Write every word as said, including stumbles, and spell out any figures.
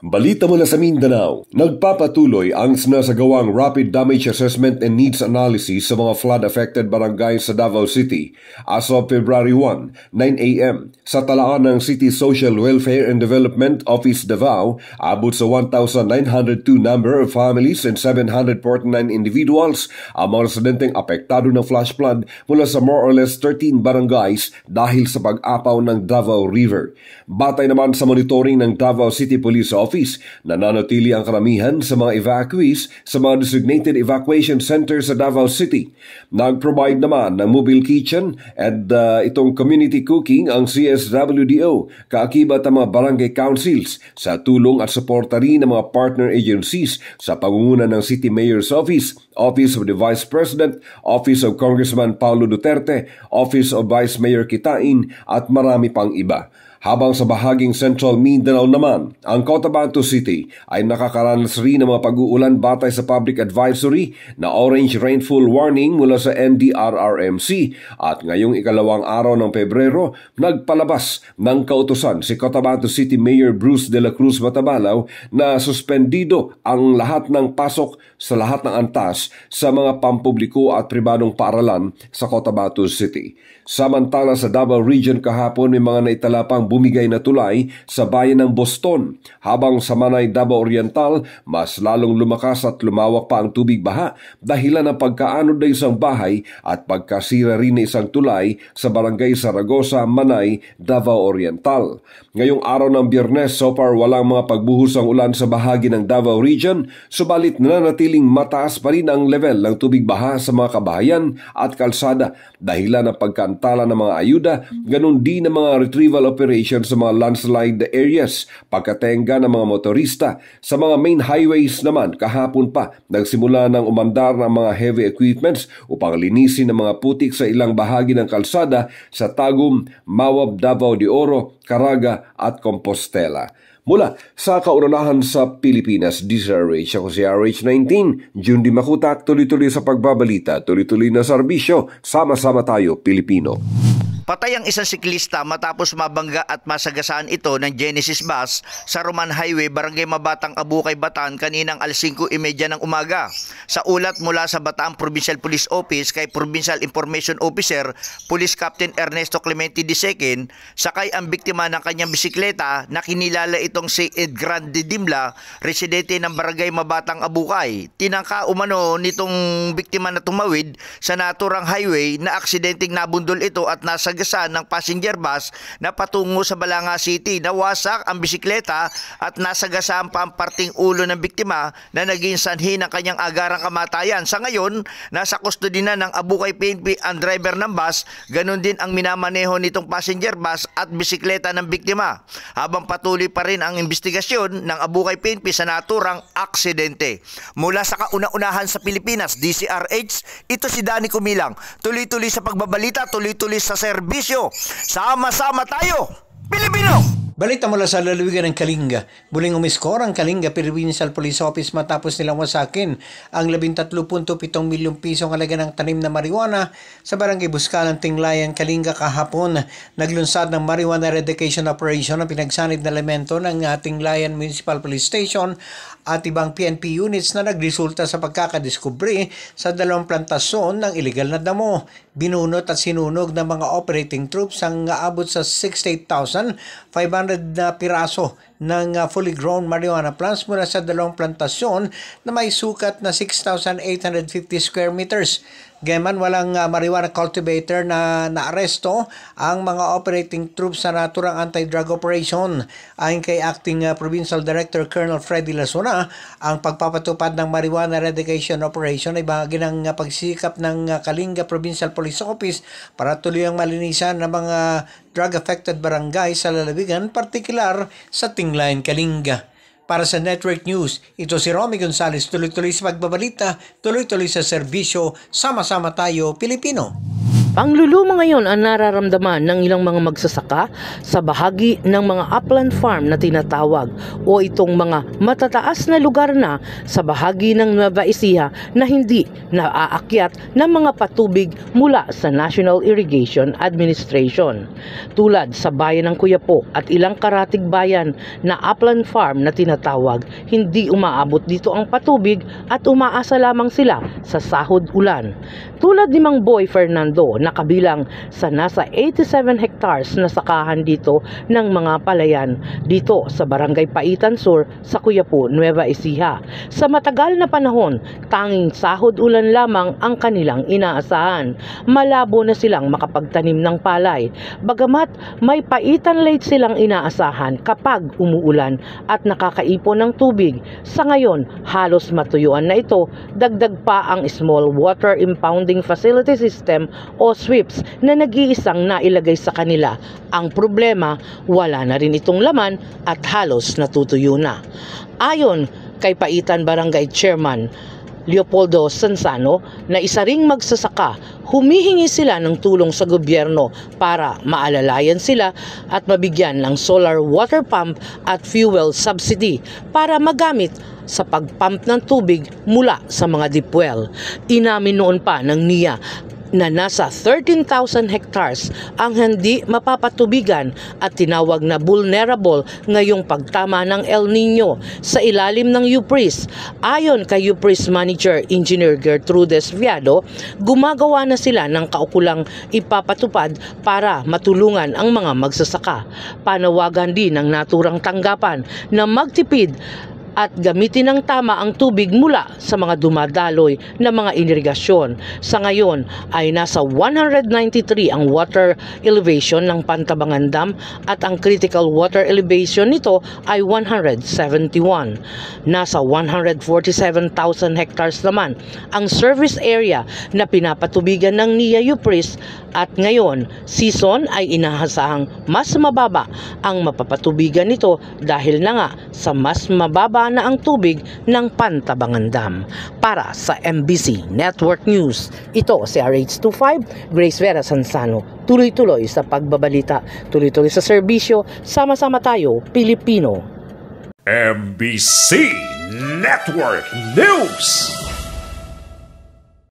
Balita mula sa Mindanao, nagpapatuloy ang sinasagawang Rapid Damage Assessment and Needs Analysis sa mga flood-affected barangays sa Davao City as of February first, nine a m Sa talaan ng City Social Welfare and Development Office Davao, abot sa one thousand nine hundred two number of families and seven hundred forty-nine individuals ang mga residenteng apektado ng flash flood mula sa more or less thirteen barangays dahil sa pag-apaw ng Davao River. Batay naman sa monitoring ng Davao City Police Office, nananatili ang karamihan sa mga evacuees sa mga designated evacuation centers sa Davao City. Nag-provide naman ng mobile kitchen and uh, itong community cooking ang C S W D O, kaakibat ang mga barangay councils sa tulong at suporta rin ng mga partner agencies sa pangunguna ng City Mayor's Office, Office of the Vice President, Office of Congressman Paulo Duterte, Office of Vice Mayor Kitain at marami pang iba. Habang sa bahaging Central Mindanao naman, ang Cotabato City ay nakakaranas rin ng mga pag-uulan batay sa public advisory na orange rainfall warning mula sa N D R R M C at ngayong ikalawang araw ng Pebrero, nagpalabas ng kautusan si Cotabato City Mayor Bruce de la Cruz Matabalaw na suspendido ang lahat ng pasok sa lahat ng antas sa mga pampubliko at pribadong paaralan sa Cotabato City. Samantala sa Davao Region kahapon may mga naitala pang bumigay na tulay sa bayan ng Boston, habang sa Manay, Davao Oriental mas lalong lumakas at lumawak pa ang tubig baha dahilan ng pagkaanod ng isang bahay at pagkasira rin ng isang tulay sa Barangay Saragosa, Manay, Davao Oriental. Ngayong araw ng Biyernes, so far walang mga pagbuhos ang ulan sa bahagi ng Davao Region, subalit nananatiling mataas pa rin ang level ng tubig baha sa mga kabahayan at kalsada dahilan ng pagkaantala ng mga ayuda, ganun din ng mga retrieval operations sa mga landslide areas, pagkatenga ng mga motorista. Sa mga main highways naman, kahapon pa nagsimula ng umandar ng mga heavy equipments upang linisin ang mga putik sa ilang bahagi ng kalsada sa Tagum, Mawab, Davao de Oro, Caraga at Compostela. Mula sa kauranahan sa Pilipinas, D Z R H, ako si R H nineteen, June Di Makutak, tuloy-tuloy sa pagbabalita, tuloy-tuloy na serbisyo, sama-sama tayo Pilipino. Patay ang isang siklista matapos mabangga at masagasaan ito ng Genesis bus sa Roman Highway, Barangay Mabatang, Abukay, Bataan kaninang alas singko trenta ng umaga. Sa ulat mula sa Bataan Provincial Police Office kay Provincial Information Officer Police Captain Ernesto Clemente the second, sakay ang biktima ng kanyang bisikleta na kinilala itong si Ed Grande Dimla, residente ng Barangay Mabatang, Abukay. Tinangka umano nitong biktima na tumawid sa naturang highway na aksidenteng nabundol ito at nasa gasan ng passenger bus na patungo sa Balanga City. Nawasak ang bisikleta at nasagasaan pa ang parting ulo ng biktima na naging sanhi ng kanyang agarang kamatayan. Sa ngayon, nasa custody na ng Abukay P N P ang driver ng bus, ganun din ang minamaneho nitong passenger bus at bisikleta ng biktima. Habang patuloy pa rin ang investigasyon ng Abukay P N P sa naturang aksidente. Mula sa kauna-unahan sa Pilipinas, D Z R H, ito si Danny Kumilang. Tuloy-tuloy sa pagbabalita, tuloy-tuloy sa serbisyo. Sama-sama tayo, Pilipino! Balita mula sa lalawigan ng Kalinga. Muling umiskor ang Kalinga Provincial Police Office matapos nilang wasakin ang labintatlo punto pitong milyong pisong halaga ng tanim na marijuana sa Barangay Buscalan, Tinglayan, Kalinga kahapon. Naglunsad ng marijuana eradication operation ang pinagsanib na elemento ng Tinglayan Municipal Police Station at ibang P N P units na nagresulta sa pagkakadiskubre sa dalawang plantasyon ng illegal na damo. Binunot at sinunog ng mga operating troops ang aabot sa sixty-eight thousand five hundred na piraso ng fully grown marijuana plants mula sa dalawang plantasyon na may sukat na six thousand eight hundred fifty square meters. Gayman, walang uh, marijuana cultivator na naaresto ang mga operating troops sa naturang anti-drug operation. Ayon kay Acting uh, Provincial Director Colonel Freddy Lasuna, ang pagpapatupad ng marijuana eradication operation ay bahagi ng uh, pagsikap ng uh, Kalinga Provincial Police Office para tuluyang malinisan ng mga drug-affected barangay sa lalawigan, partikular sa Tinglayan, Kalinga. Para sa Network News, ito si Romy Gonzales, tuloy-tuloy sa pagbabalita, tuloy-tuloy sa serbisyo, sama-sama tayo Pilipino. Pangluluma ngayon ang nararamdaman ng ilang mga magsasaka sa bahagi ng mga upland farm na tinatawag o itong mga matataas na lugar na sa bahagi ng Nueva Ecija na hindi naaakyat ng mga patubig mula sa National Irrigation Administration. Tulad sa bayan ng Cuyapo at ilang karatig bayan na upland farm na tinatawag, hindi umaabot dito ang patubig at umaasa lamang sila sa sahod ulan. Tulad ni Mang Boy Fernando na kabilang sa nasa eighty-seven hectares na sakahan dito ng mga palayan dito sa Barangay Paitan Sur sa Cuyapo, Nueva Ecija. Sa matagal na panahon, tanging sahod ulan lamang ang kanilang inaasahan. Malabo na silang makapagtanim ng palay. Bagamat may paitan late silang inaasahan kapag umuulan at nakakaipon ng tubig. Sa ngayon, halos matuyuan na ito, dagdag pa ang Small Water Impounding Facility System o sweeps na nag-iisang nailagay sa kanila. Ang problema, wala na rin itong laman at halos natutuyo na. Ayon kay Paitan Barangay Chairman Leopoldo Sansano na isa ring magsasaka, humihingi sila ng tulong sa gobyerno para maalalayan sila at mabigyan ng solar water pump at fuel subsidy para magamit sa pagpump ng tubig mula sa mga deep well. Inamin noon pa ng N I A na nasa thirteen thousand hectares ang hindi mapapatubigan at tinawag na vulnerable ngayong pagtama ng El Nino sa ilalim ng U P R I S. Ayon kay U P R I S Manager Engineer Gertrudes Viado, gumagawa na sila ng kaukulang ipapatupad para matulungan ang mga magsasaka. Panawagan din ng naturang tanggapan na magtipid at gamitin ng tama ang tubig mula sa mga dumadaloy na mga irigasyon. Sa ngayon ay nasa one hundred ninety-three ang water elevation ng Pantabangan Dam at ang critical water elevation nito ay one hundred seventy-one. Nasa one hundred forty-seven thousand hectares naman ang service area na pinapatubigan ng N I A U P R I S at ngayon season ay inahasahang mas mababa ang mapapatubigan nito dahil na nga sa mas mababa na ang tubig ng Pantabangan Dam. Para sa M B C Network News, ito si R H twenty-five, Grace Vera Sansano. Tuloy-tuloy sa pagbabalita, tuloy-tuloy sa serbisyo, sama-sama tayo, Pilipino. M B C Network News.